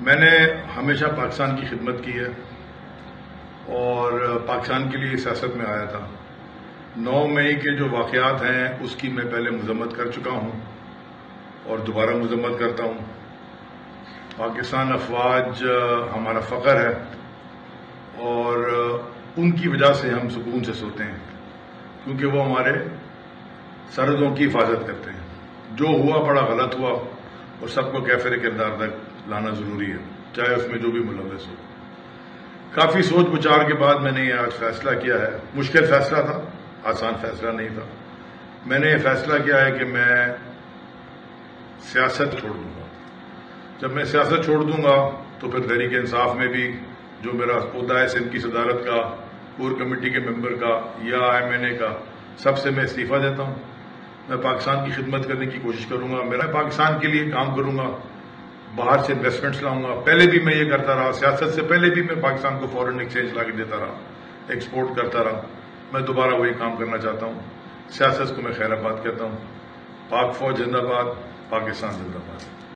میں نے ہمیشہ پاکستان کی خدمت کی ہے اور پاکستان کے لیے سیاست میں آیا تھا. 9 مئی کے جو واقعات ہیں اس کی میں پہلے مذمت کر چکا ہوں اور دوبارہ مذمت کرتا ہوں. پاکستان افواج ہمارا فخر ہے اور ان کی وجہ سے ہم سکون سے سوتے ہیں کیونکہ وہ ہمارے سرحدوں کی حفاظت کرتے ہیں. جو ہوا بڑا غلط ہوا اور سب کو کیفر کردار تک لانا ضروری ہے چاہے اس میں جو بھی ملوث ہو. کافی سوچ بچار کے بعد میں نے یہ آج فیصلہ کیا ہے. مشکل فیصلہ تھا، آسان فیصلہ نہیں تھا. میں نے یہ فیصلہ کیا ہے کہ میں سیاست چھوڑ دوں گا. جب میں سیاست چھوڑ دوں گا تو پھر تحریک انصاف میں بھی جو میرا عہدہ ہے سندھ کی صدارت کا، کور کمیٹی کے ممبر کا یا IMNA کا، سب سے میں استعفیٰ دیتا ہوں. میں پاکستان کی خدمت کرنے کی کوشش کروں گا. میں پاکستان کے لیے کام کروں گا، باہر سے انویسٹمنٹس لاؤں گا. پہلے بھی میں یہ کرتا رہا، سیاست سے پہلے بھی میں پاکستان کو فورن ایکسچینج لا کے دیتا رہا، ایکسپورٹ کرتا رہا. میں دوبارہ وہی کام کرنا چاہتا ہوں. سیاست کو میں خیر آباد کہتا ہوں. پاک فوج زندہ باد، پاکستان زندہ باد.